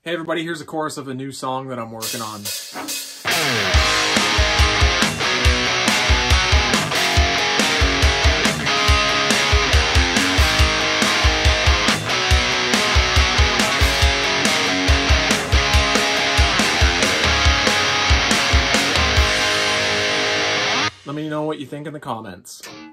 Hey everybody, here's a chorus of a new song that I'm working on. Let me know what you think in the comments.